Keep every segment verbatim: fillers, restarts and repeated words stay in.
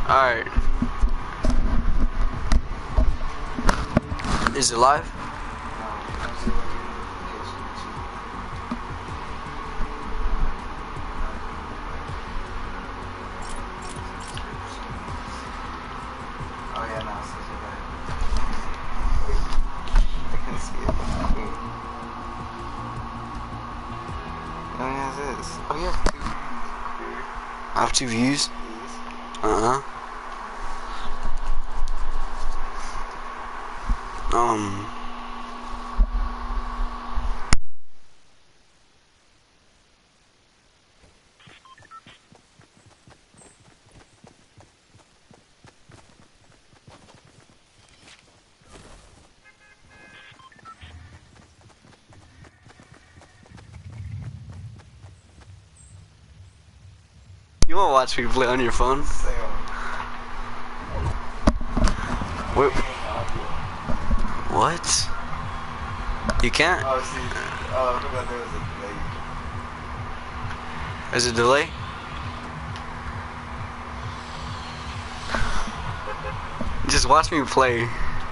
Alright. Is it live? Oh yeah, no, so so bad. Wait, I can see it. Wait. How many is this? Oh yeah, two. I have two views. Uh-huh. Um... You wanna watch me play on your phone? Wait. What? You can't? Oh, see. Oh, I forgot there was a delay. There's a delay? Just watch me play.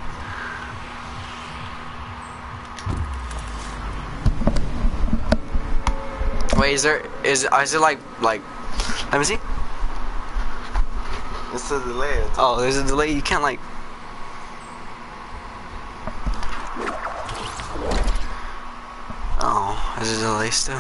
Wait, is there is is it like like let me see? It's a delay. Oh, there's a delay. You can't like. Oh, there's a delay still.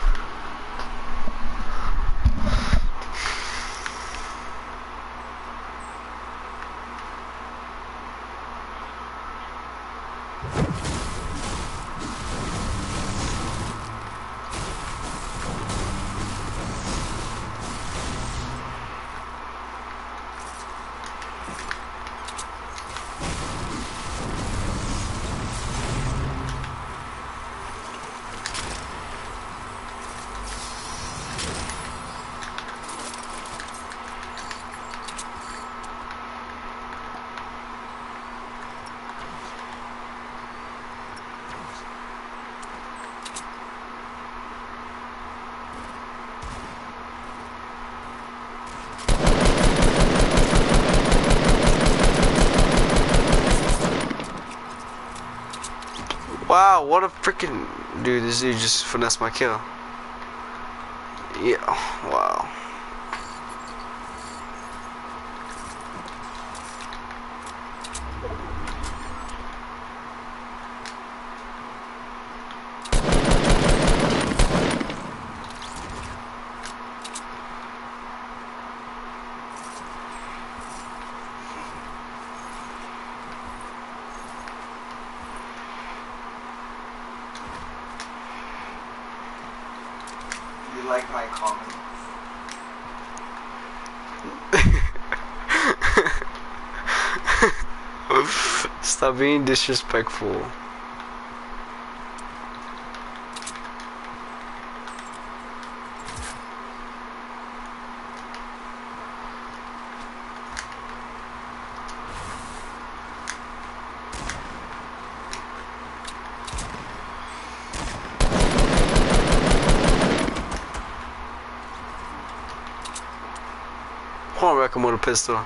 Wow, what a freaking dude! This dude just finessed my kill. Yeah, wow. You like my comments? Stop being disrespectful. I want to wreck him with a pistol.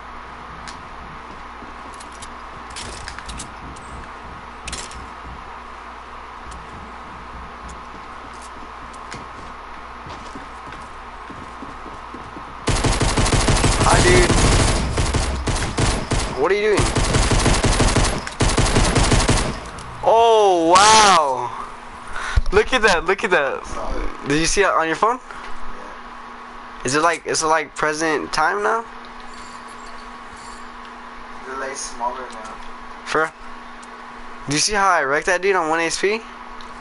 Hi, dude. What are you doing? Oh, wow. Look at that. Look at that. Did you see it on your phone? Is it like, is it like present time now? The delay's smaller now. For? Do you see how I wrecked that dude on one H P?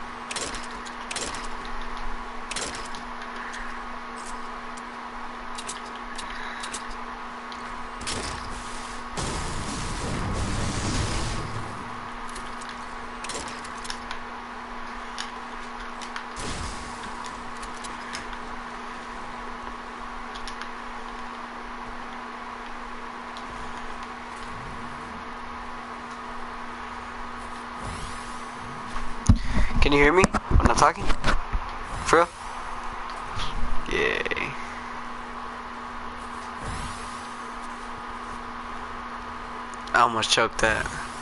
Can you hear me? I'm not talking? For real? Yay. I almost choked that.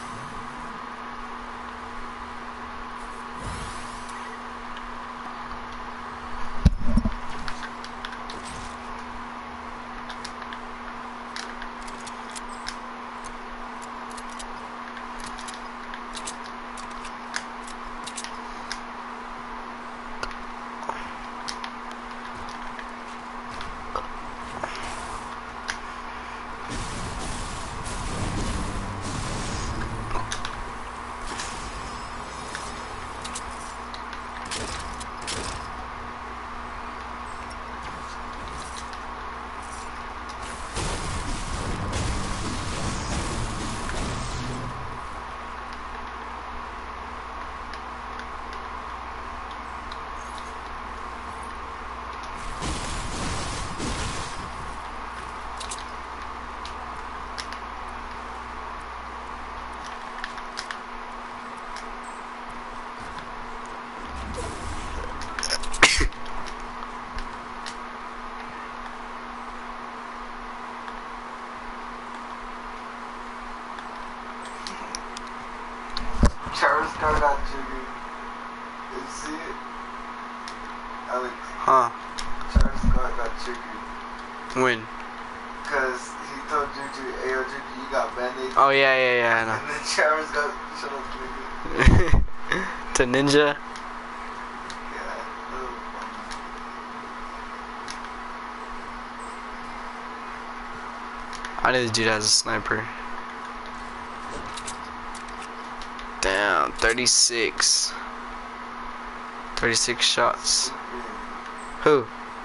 Travis Scott got triggered. Did you see it? Alex. Huh? Travis Scott got triggered. When? Because he told Juju, hey yo Juju, you got band-aids. Oh yeah, yeah, yeah, I know. And then Travis got, shut up nigga. To Ninja? Yeah, that was funny. I knew this dude has a sniper. Damn, thirty-six. thirty-six shots. Who?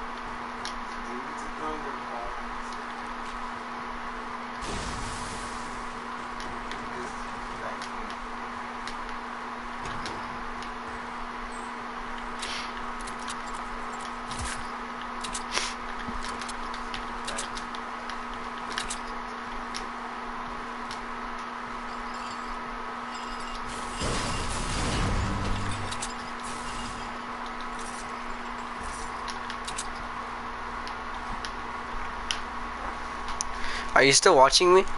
Are you still watching me?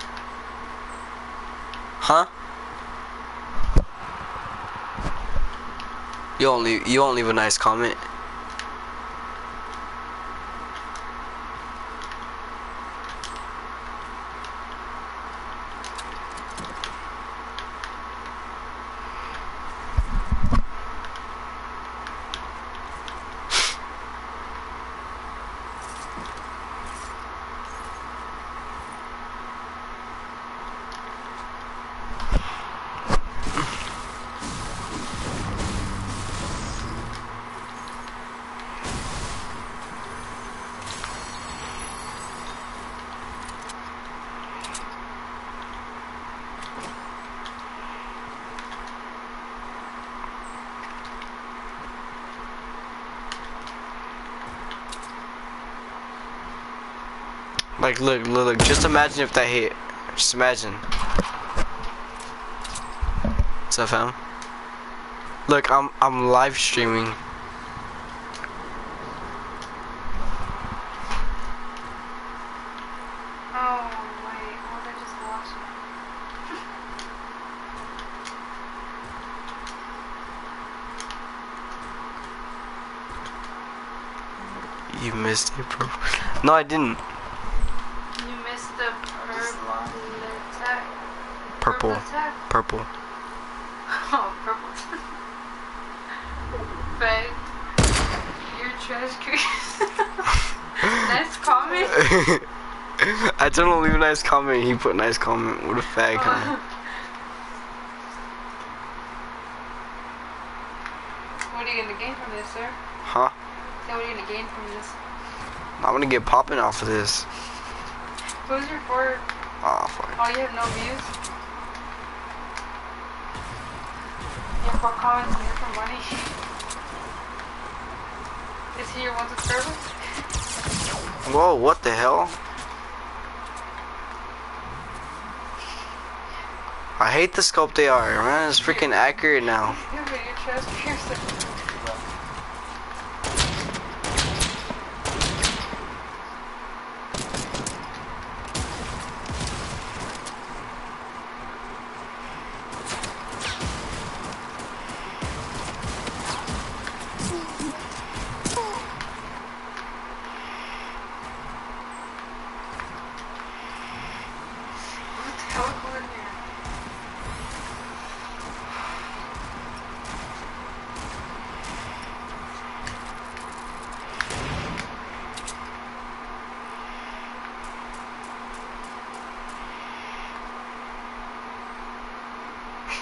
Huh? You won't leave, you won't leave a nice comment. Like, look, look, look, just imagine if that hit. Just imagine. What's up, fam? Look, I'm, I'm live streaming. Oh, wait, what was I just watching? You missed it, bro. No, I didn't. You missed the purple attack. Purple. attack? Purple. Oh, purple. Fag. You're trash can. Nice comment. I told him to leave a nice comment. He put nice comment. What a fag, huh? What are you gonna gain from this, sir? Huh? So what are you gonna gain from this? I'm gonna get popping off of this. Who's your for? Oh, fuck. Oh, you have no views? You have four comments and you're for money? Is he your one subscriber? Whoa, what the hell? I hate the scope they are, man. It's freaking accurate now. Yeah, but you're trash piercing.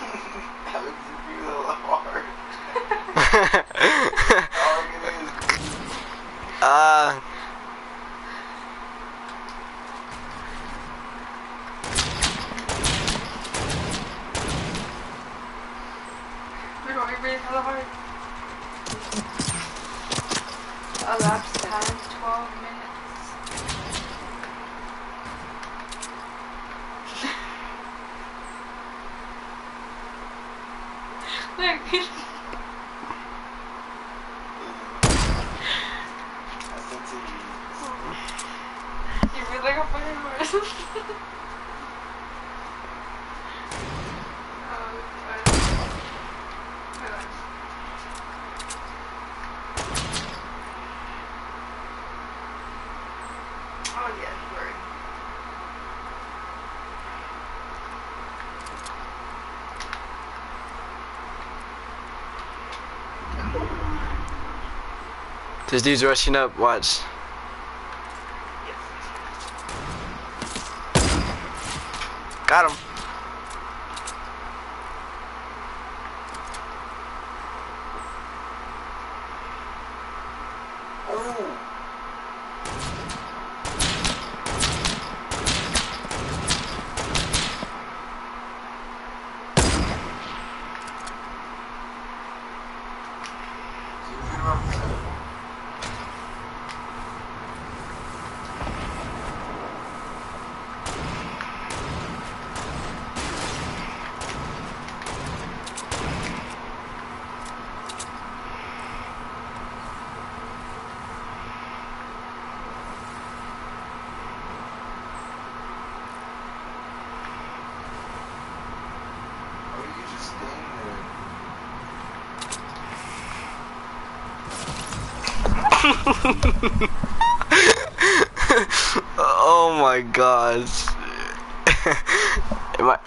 That looks a little hard. Oh, look at this. uh. We're going to be hella hard. Elapsed time twelve minutes. Look. That's into you. You feel like a fucking horse. Oh, it's fine. Hold on. Oh, yeah, word. This dude's rushing up. Watch. Got him. Oh. Or you just staying there. Oh my gosh. Am I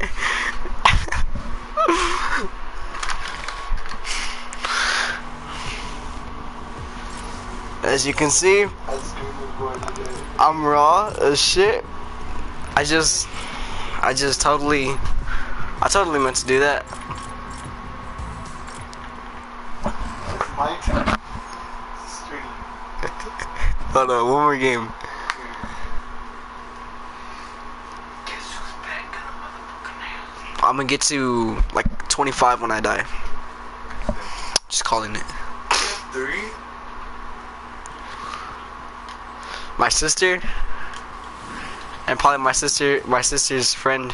As you can see, That's good going today. I'm raw as shit. I just I just totally I totally meant to do that. It's my turn. Street. Hold on, one more game. Guess who's back in the motherfucking house? I'm gonna get to like twenty-five when I die. Just calling it. Three? My sister and probably my sister my sister's friend.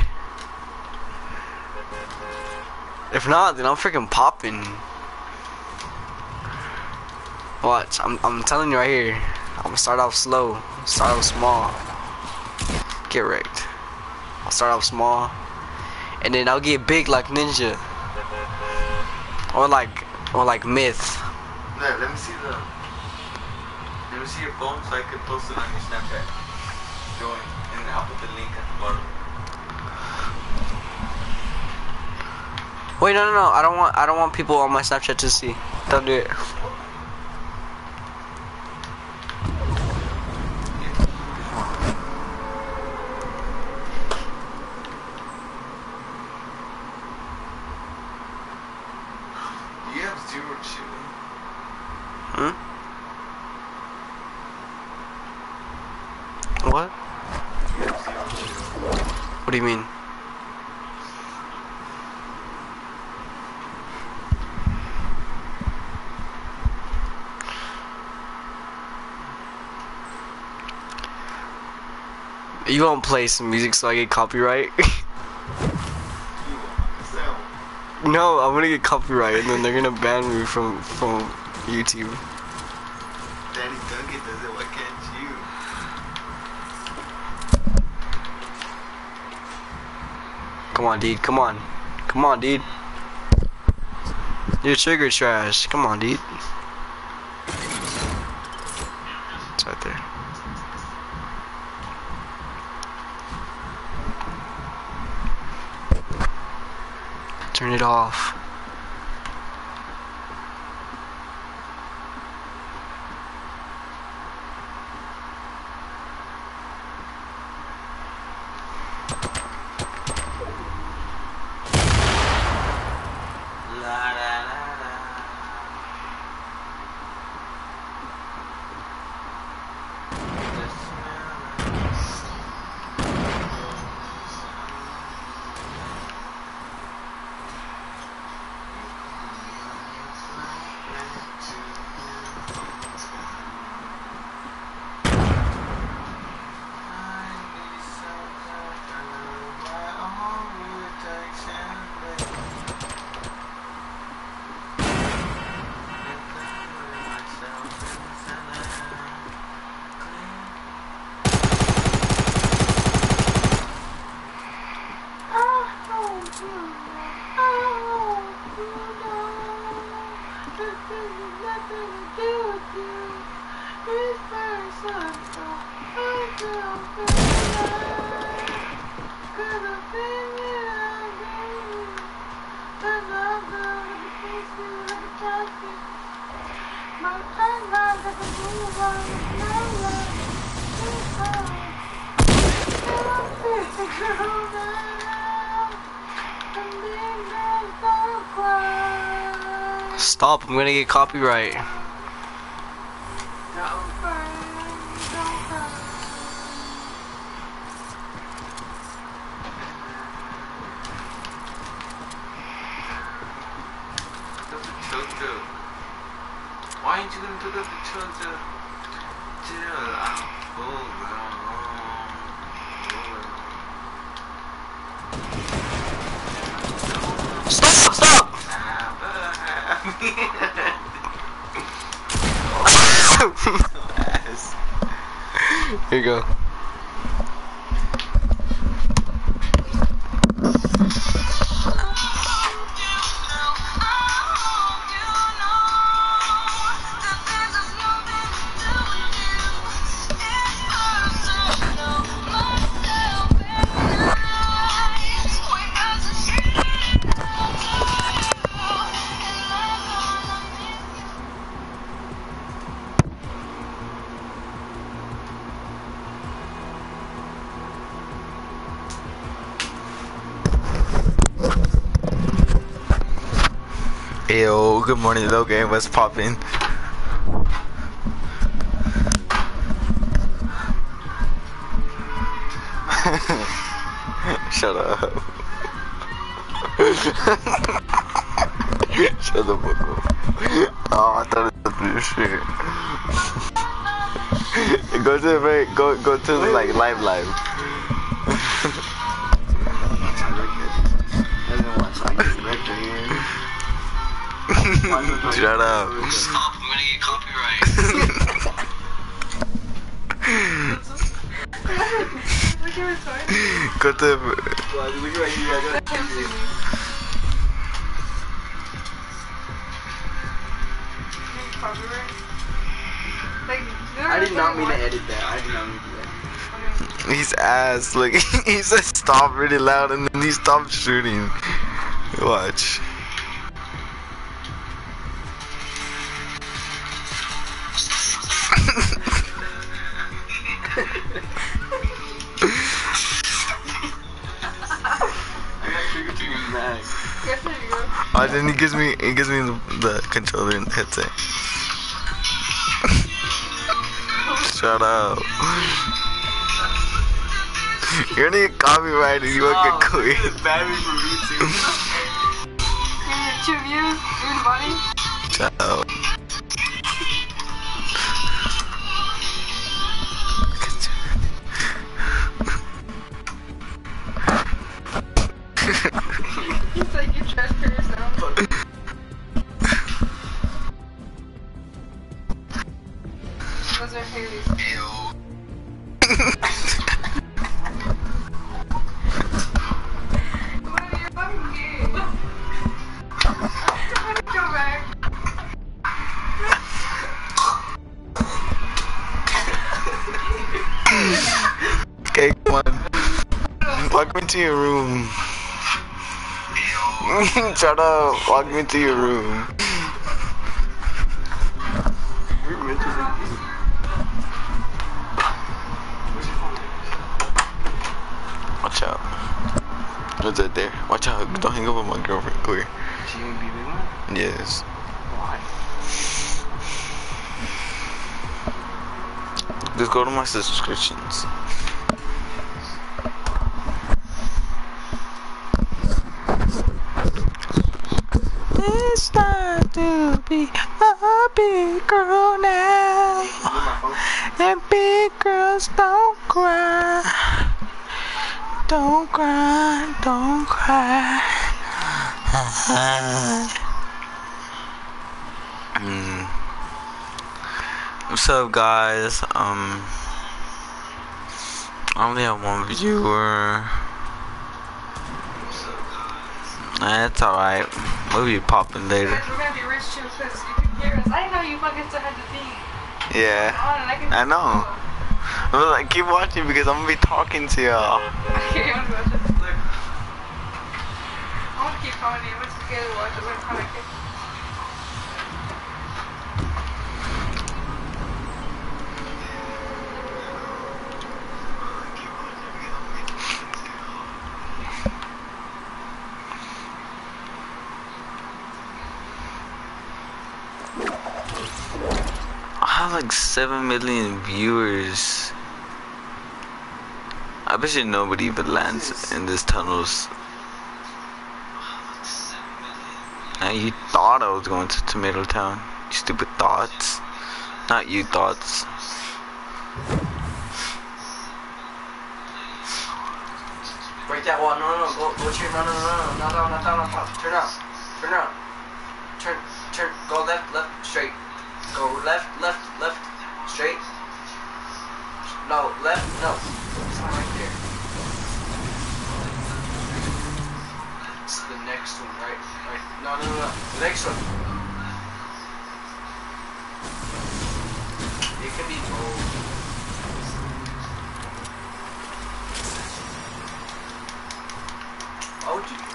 If not, then I'm freaking popping. Watch, I'm I'm telling you right here. I'm gonna start off slow, start off small, get wrecked. I'll start off small, and then I'll get big like Ninja, or like or like Myth. Let, let me see the. Let me see your phone so I can post it on your Snapchat. Join, and I'll put the link at the bottom. Wait, no, no, no. I don't want I don't want people on my Snapchat to see. Don't do it. You have zero chili. Hmm? What? You have zero chili. What do you mean? You won't play some music so I get copyright? No, I'm gonna get copyright and then they're gonna ban me from from YouTube. Danny Duncan does it, why can't you? Come on, dude. Come on. Come on, dude. You're trigger trash. Come on, dude. It's right there. Turn it off. Stop, I'm gonna get copyright. Why ain't you gonna do that to children? Chill out. Stop, stop! Here you go. Yo, good morning, little game. What's poppin'? Shut up. Shut the fuck up. Oh, I thought it was this shit. Go to the very, go, go to the like live live. Shut up. Stop, I'm gonna get copyright. Go to the... I did not mean to edit that. I did not mean to do that. He's ass. Look, he said stop really loud and then he stopped shooting. Watch. Oh, then he gives me, he gives me the, the controller and the headset. Shut up. You're gonna get copyrighted. You won't get quit. It's bad for me too. Two views, even money. Shut up. He's like, you trash for yourself. Those are Haley's. What are you fucking gay? I'm gonna go back. Okay, come on. Walk me to your room. Shut up. Walk me to your room. Watch out. What's that there? Watch out. Don't hang up on my girlfriend. Clear. She gonna be big one? Yes. Why? Just go to my subscriptions. It's time to be a big girl now. And big girls don't cry. Don't cry, don't cry. mm. What's up, guys? Um, I only have one viewer. That's alright. We'll be popping later. Guys, we're gonna be rich too, because you can hear us. I didn't know you fucking still had the thing. Yeah, on and I can I know. Well, like, keep watching because I'm gonna be talking to y'all. Okay, I'm gonna watch it. Look. I want to keep commenting. I'm just scared to watch it. I'm gonna comment. I have like seven million viewers. I bet you nobody even lands in this tunnels. Now you thought I was going to Tomato Town. You stupid thoughts. Not you thoughts. Break that wall. No, no, no. Go, go turn. No, no, no, no. Not down, not down, not down. Turn out. Turn out. Turn, turn. Go left, left, straight. Go left, left, left, straight. No, left, no. It's not right there. It's the next one, right? Right. No, no, no, no. The next one. It can be both. Why would you?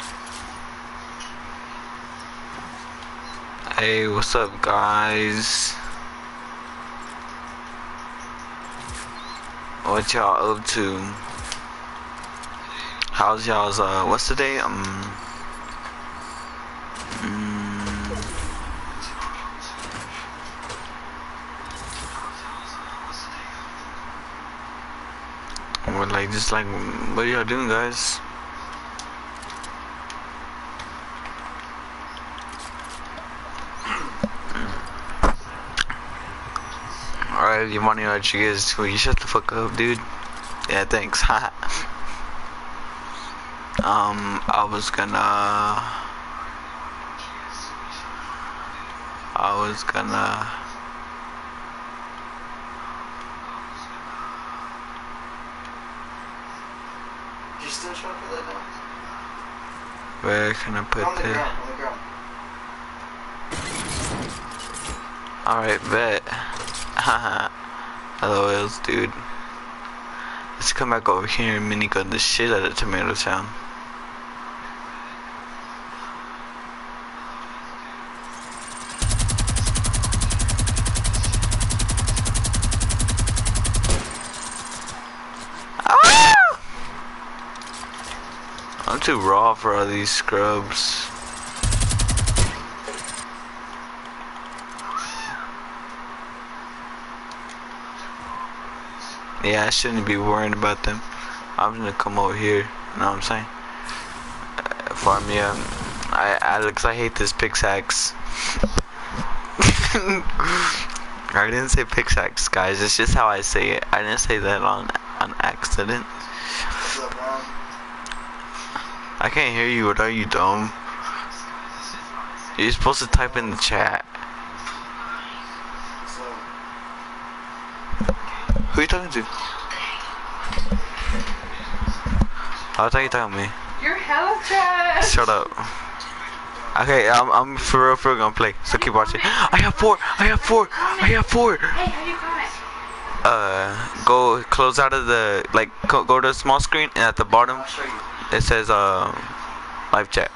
Hey, what's up, guys? What y'all up to? How's y'all's, uh, what's the day? Um, mm, we're like, just like, what are y'all doing, guys? Alright, you money what you guys, will you shut the fuck up, dude? Yeah, thanks. um, I was gonna, I was gonna, You still chocolate like that? where can I put On the this? ground, on the ground. Alright, bet. Haha. Hello, else, dude. Let's come back over here and minigun the shit out of Tomato Town. Ah! I'm too raw for all these scrubs. Yeah, I shouldn't be worrying about them. I'm gonna come over here. You know what I'm saying? Uh, farm me up. I, Alex, I hate this pickaxe. I didn't say pickaxe, guys. It's just how I say it. I didn't say that on on accident. What's up, man? I can't hear you. What are you, dumb? You're supposed to type in the chat. So, Who are you talking to? I thought you talking to me. You're hella trash. Shut up. Okay, I'm, I'm for real, for real gonna play. So keep watching. I have four. I have four. I have four. Hey, how do you comment? Uh, go close out of the like. Go, go to the small screen and at the bottom I'll show you. it says uh live chat.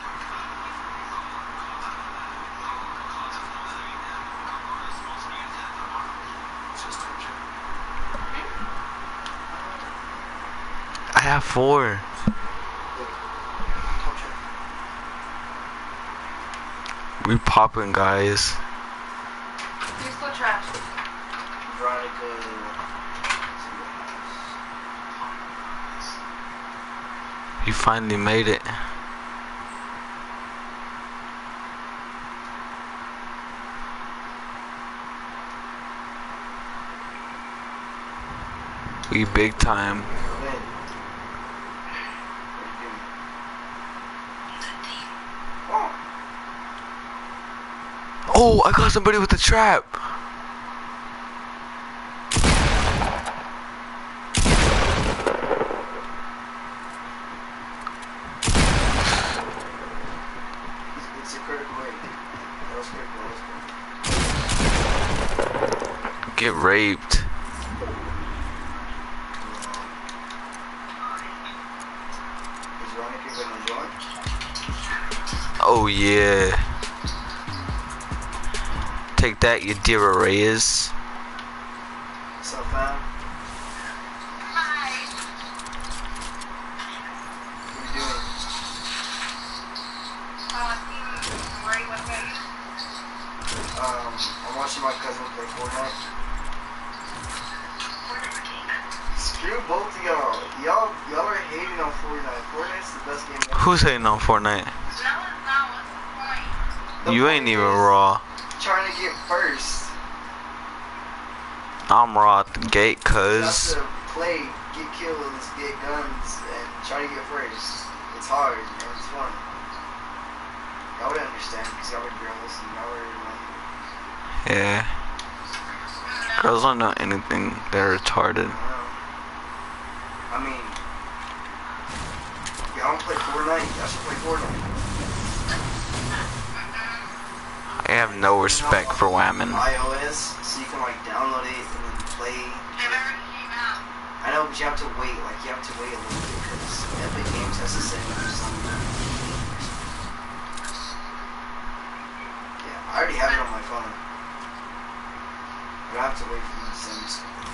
I have four. We popping, guys. You're still trash. Veronica. You finally made it. We big time. When? Oh. Oh, I got somebody with a trap. It's, it's a critical rate. That was critical. That was critical. Get raped. Is Veronica gonna join? Oh yeah. Take that, you dear Reyes. What's up, fam? What are you doing? Um, I'm watching my cousin play Fortnite. Screw both of y'all. Y'all, y'all are hating on Fortnite. Fortnite's the best game ever. Who's hating on Fortnite? The You point ain't even is raw. Trying to get first. I'm raw at the gate, You have cuz. to play, get kills, get guns, and try to get first. It's hard, and it's fun. Y'all would understand because y'all are girls and y'all are like, Yeah. Girls don't know anything. They're retarded. I don't know. I mean, y'all don't play Fortnite? Y'all should play Fortnite. I have no respect for women. iOS, so you can like download it and then play. I know, but you have to wait. Like you have to wait a little bit because Epic Games has to send you something. Yeah, I already have it on my phone. But I have to wait for you to send me something.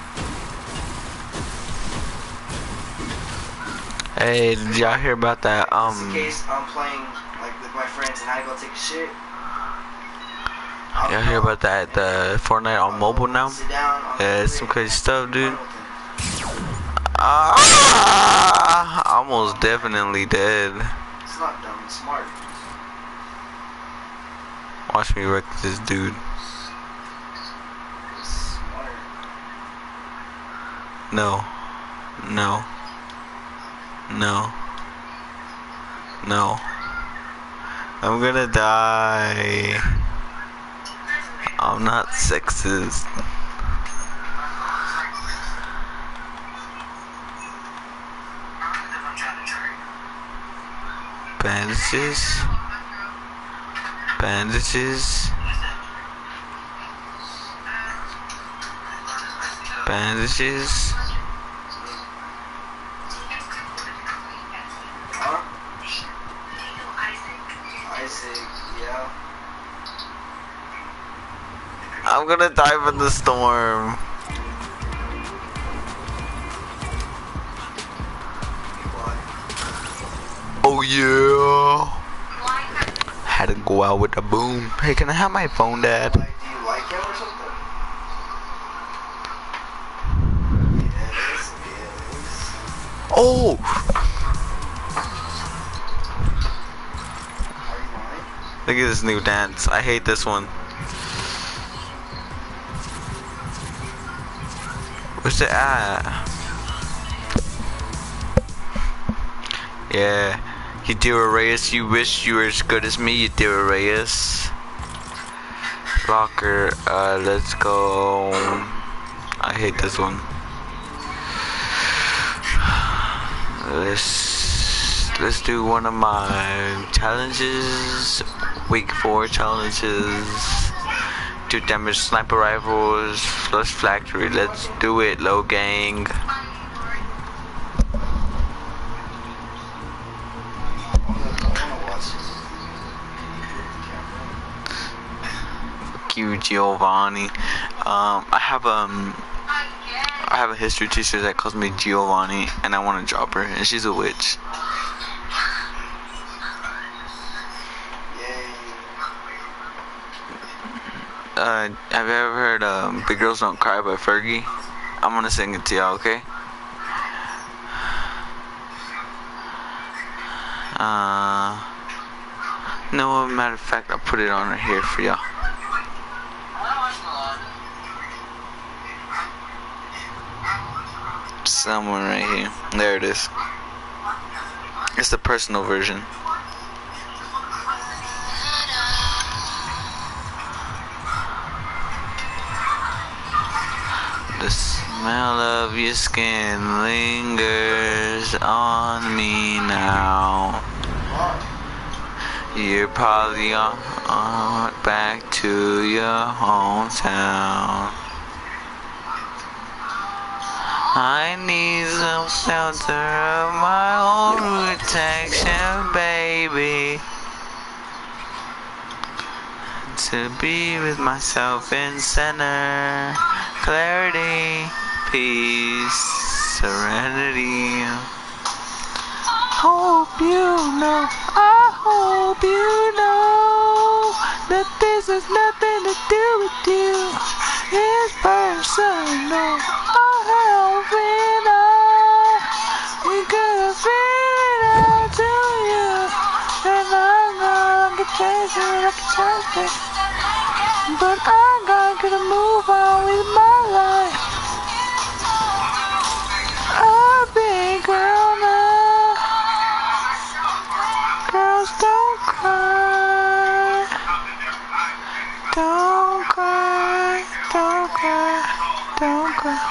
Hey, did y'all hear about that? Just in Um, case I'm playing like with my friends and I go take a shit. y'all hear about that? The Fortnite on mobile now? Sit down on Yeah, the it's some crib, crazy stuff, dude. fun with them. Ah, almost definitely dead. It's not dumb, it's smart. Watch me wreck this dude. It's smart. No. No. No. No. I'm gonna die. I'm not sexist. Bandages. Bandages. Bandages. Huh? Isaac, yeah. I'm gonna dive in the storm. Why? Oh yeah. Had to go out with the boom. Hey, can I have my phone, Dad? Like, do you like him or something? Yes, yes. Oh! Are you lying? Look at this new dance. I hate this one. Where's it at? Yeah. You dear Reyes, you wish you were as good as me, you dear Reyes. Locker, uh, let's go. I hate this one. Let's let's do one of my challenges. Week four challenges. Do damage sniper rifles, flush factory. Let's do it, low gang. Fuck you, Giovanni. Um, I have um, I have a history teacher that calls me Giovanni, and I want to drop her, and she's a witch. Uh, have you ever heard um, Big Girls Don't Cry by Fergie? I'm gonna sing it to y'all, okay? Uh, no, matter of fact, I'll put it on right here for y'all. Somewhere right here. There it is. It's the personal version. The smell of your skin lingers on me now. You're probably on, on back to your hometown. I need some shelter of my own protection, baby. To be with myself in center, clarity, peace, serenity. Hope you know, I hope you know that this has nothing to do with you. It's personal. I hope it all. We could have figured it out to you, and I'm gonna get chasing like a champion. But I'm gonna move on with my life. I've been girl now. Girls don't cry. Don't cry. Don't cry. Don't cry.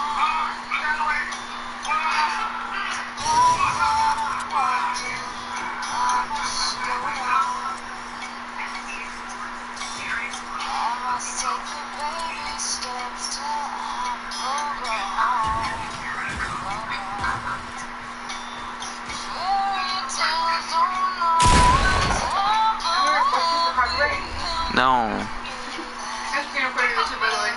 No. That's peanut butter too, by the way.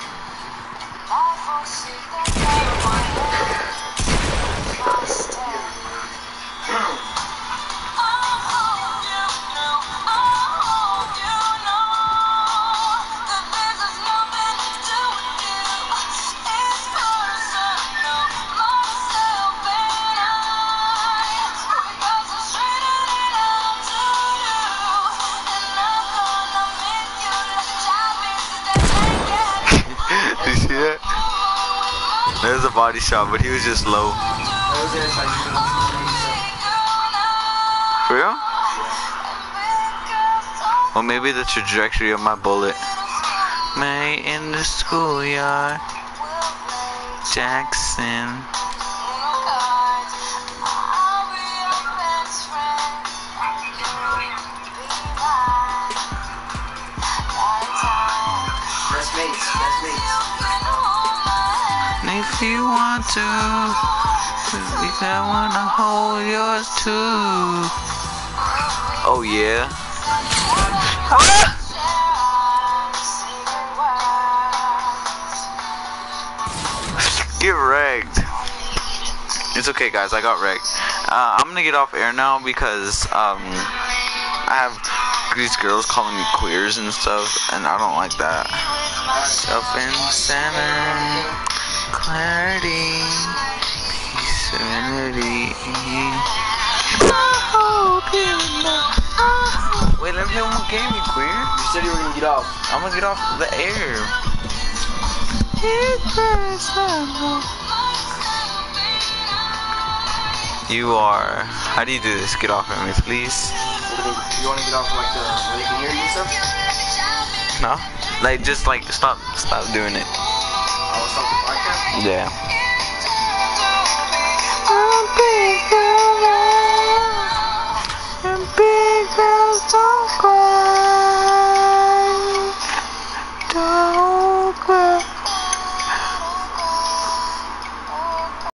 You see that? There's a body shot, but he was just low. For real? Or maybe the trajectory of my bullet. May in the schoolyard. Jackson. Best mates, best mates. And if you want to, you can wanna hold yours too. Oh yeah. Ah! Get wrecked. It's okay, guys. I got wrecked. Uh, I'm gonna get off air now because um, I have these girls calling me queers and stuff, and I don't like that. Self in center, clarity, peace, serenity. I hope you know. Wait, let me play one more game, you queer. You said you were gonna get off. I'm gonna get off the air. You are. How do you do this? Get off of me, please. You wanna get off like the where they can hear you and stuff? No? Like, just like, stop, stop doing it. I'll stop the podcast. Yeah.